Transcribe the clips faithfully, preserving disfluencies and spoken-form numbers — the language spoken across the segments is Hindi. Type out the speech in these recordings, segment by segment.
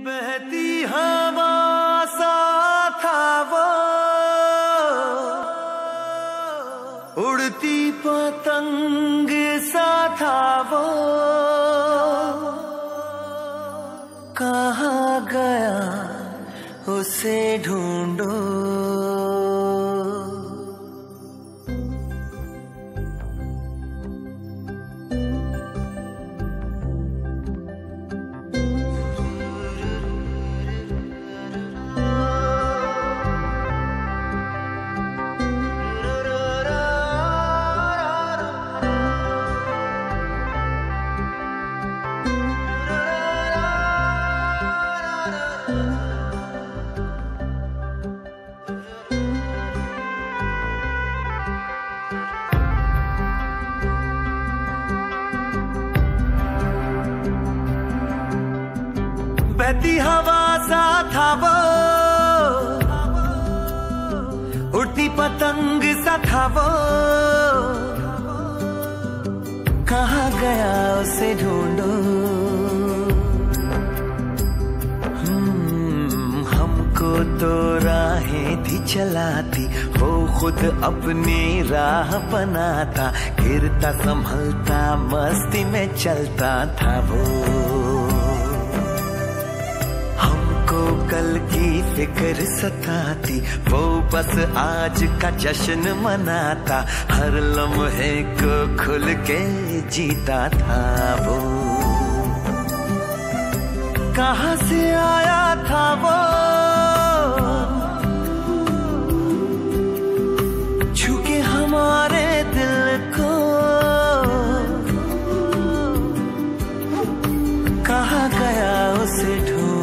बहती हवा सा था वो, उड़ती पतंग सा था वो, कहाँ गया उसे ढूंढो। बहती हवा सा था वो, उड़ती पतंग सा था वो, कहाँ गया उसे ढूंढो। हम्म, हमको तो राहें थी चलाती, वो खुद अपनी राह बनाता, गिरता संभलता मस्ती में चलता था वो। कल की फिक्र सताती, वो बस आज का जश्न मनाता, हर लम्हे को खुल के जीता था वो। कहाँ से आया था वो, छूके हमारे दिल को, कहाँ गया उसे ढूंढो।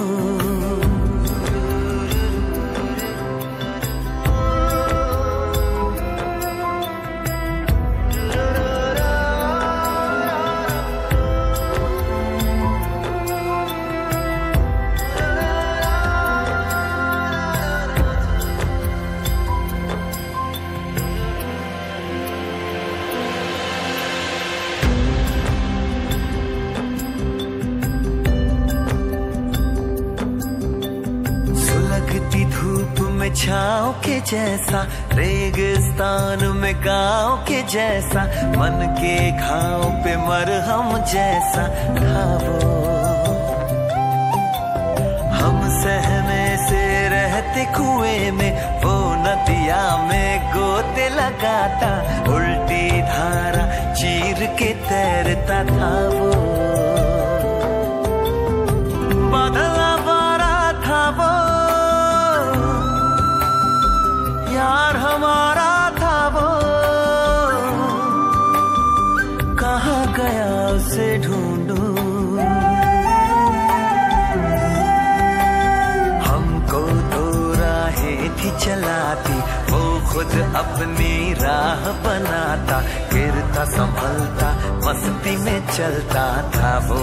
धूप में छाँव के जैसा, रेगिस्तान में गाँव के जैसा, मन के घाव पे मरहम जैसा था वो। हम सहमे से रहते कुएं में, वो नदिया में गोते लगाता, उल्टी धारा चीर के तैरता था वो। बादल आवारा था वो, यार हमारा था वो, कहाँ गया उसे ढूंढो। हमको तो राहें थी चलाती, वो खुद अपनी राह बनाता, गिरता संभलता मस्ती में चलता था वो।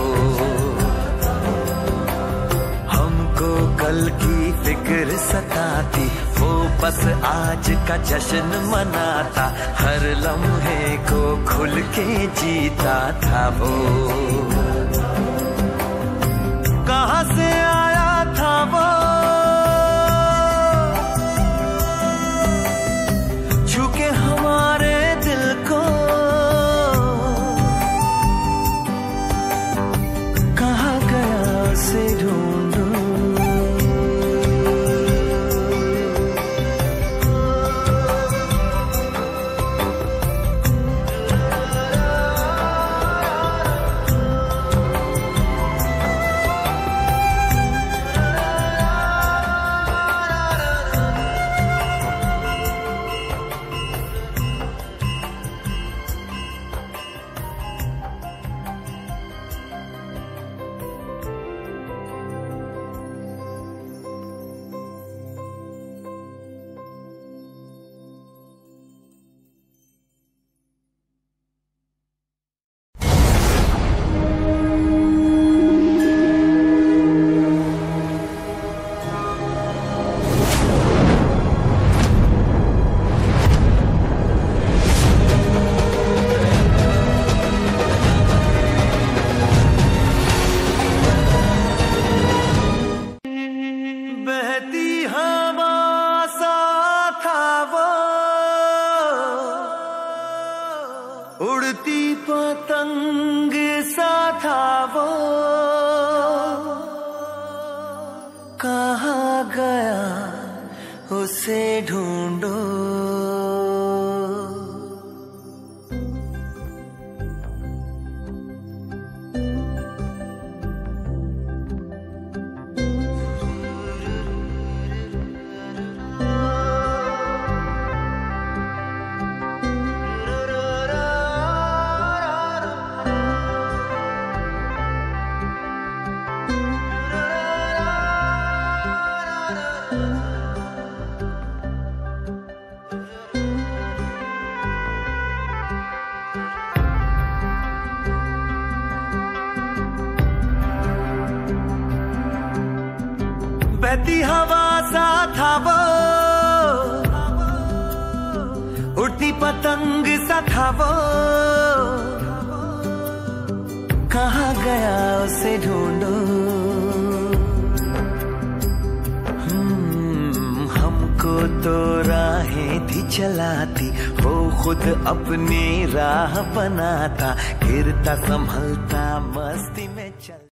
हमको कल की फिक्र सताती, वो बस आज का जश्न मनाता, हर लम्हे को खुल के जीता था वो। कहाँ से आया था वो, छूके हमारे दिल को, कहाँ गया उसे ढूंढो। पतंग सा था वो, कहाँ गया उसे ढूंढो। बहती हवा सा था वो, उड़ती पतंग सा था वो, कहाँ गया उसे ढूंढो। हम्म, हमको तो राहें थी चलाती, वो खुद अपनी राह बनाता, गिरता संभलता मस्ती में चल।